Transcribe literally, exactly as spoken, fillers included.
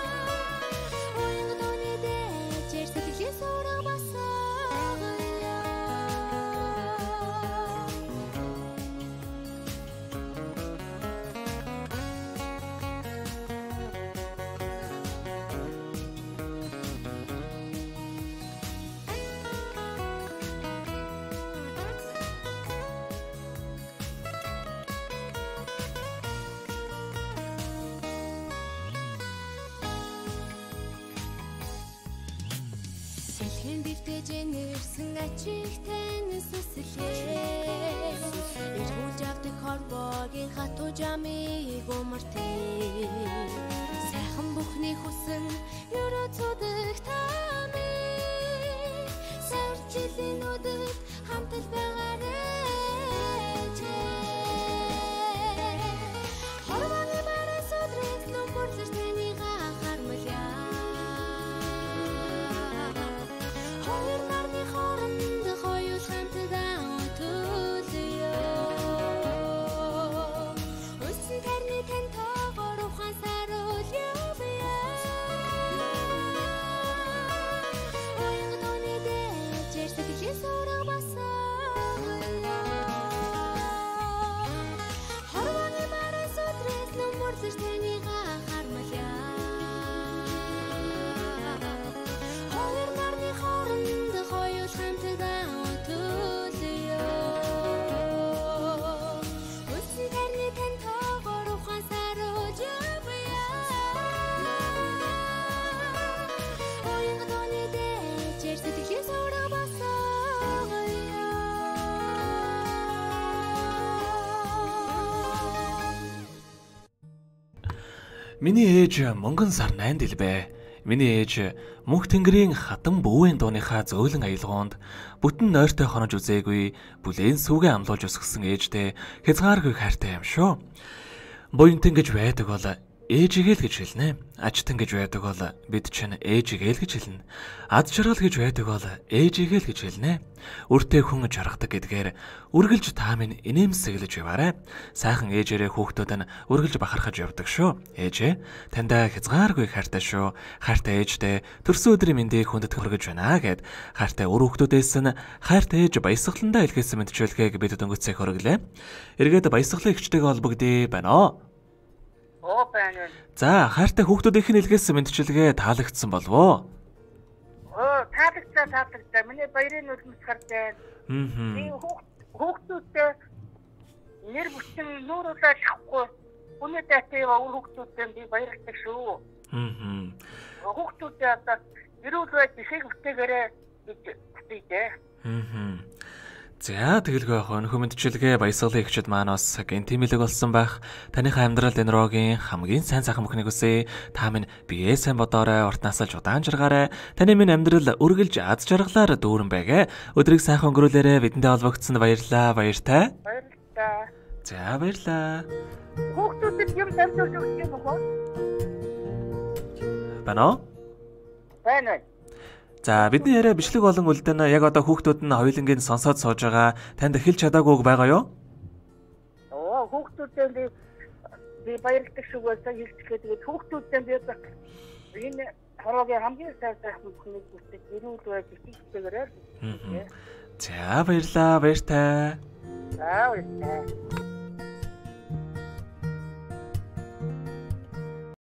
Уянга тооны дээжээр сэтгэлийн суурга басаагая. Сэлхэн бэлтэж нэрсэн ачигтай сүслээ. Эргүүлж авдаг хорвогийн хатуу жамыг умартээ. Сайхан бүхний хүсэн ерөө цудаг тамиг. Саржилийн нүдэд хамтал байгаарай чээ. Хорвогийн бараа судрын нөмбөрлөж танийга хармалъя. Хоёр нарны хооронд хоёул хамтдаа төлөё. Өсөн тарны тань тоогоор ухаан саруул явъя. Миний ээж мөнгөн сар найнд илбэ. Миний ээж мөнх тэнгэрийн хатан бүүвэн дууныхаа зөөлөн аялгоонд бүтэн нойртой хонож үзээгүй бүлээн сүгэ амлуулж өсгсөн ээжтэй хязгааргүй хайртай юм шүү. Буянтан гэж байдаг бол ээжигээ л гэж хэлнэ. Ачтан гэж байдаг бол бид чинь ээжигээ л гэж хэлнэ. Ад жаргал гэж байдаг бол ээжигээ л гэж хэлнэ. Үртэй хүн жаргадаг гэдгээр үргэлж та минь инээмсэглэж яваарай. Сайхан ээжээрээ хүүхдүүд нь үргэлж бахархаж явдаг шүү. Ээжээ, таньда хязгааргүй хайртай шүү. Хайртай ээжтэй төрсөн өдрийн мэндийг хүндэт хүргэж байна гэд хайртай үр хүүхдүүдээс нь хайртай ээж баясгаландаа илгээсэн мэдчилгээг бид дөнгөцөө хөргөлээ. Эргээд баясгалан ихчтэйгээ холбогдъё байна оо. Оо байна. За, хайртай хүүхдүүдийнх нь илгээсэн мэдчилгээ таалагдсан болов уу? Оо, таалагдсан таалагдсан. Миний баярын үлмс гарч байна. Мм. Би хүүхдүүдтэй нэр бүтэн нууруулаад авахгүй. Үнэ дэхтэй өөр хүүхдүүдтэй би баярлагдав шүү. Мм. Хүүхдүүдээ одоо эрүүл байж ихийг бүтээгээрээ гэж хүсэйдээ. Мм. За тэгэлгүй яг өнөхөө мэдчилгээ баясгалан ихчид маань бас гентимэлэг болсон байх. Таныхаа амьдралд энэ рогийн хамгийн сайн сайхан бүхнийг хүсье. Та минь бие сайн бодоорой, урт насалж удаан жаргаарай. Таны минь амьдрал үргэлж аз жаргалаар дүүрэн байгээ. Өдрийг сайхан өнгөрүүлээрэ. Бидэндээ холбогдсонд баярлалаа. Баяртай. Баярлалаа. За баярлалаа. Хүүхдүүдэд юм дамжуулж өгч юм уу? Бано? Байна. За бидний яриа бичлэг болон үлдэн яг одоо хүүхдүүд нь хоёулангийн сонсоод сууж байгаа. Танд хэлж чадаагүй байгаа юу? Оо, хүүхдүүдтэй би би баярлалаа шүү гэж хэлчихээ. Тэгээд хүүхдүүдтэй би одоо энэ хороогийн хамгийн сайн сайхан бүхнийг үсэж ирүүл байж ихтэйгээрээ. За баярлалаа. Баяртай. Аа, баярлалаа.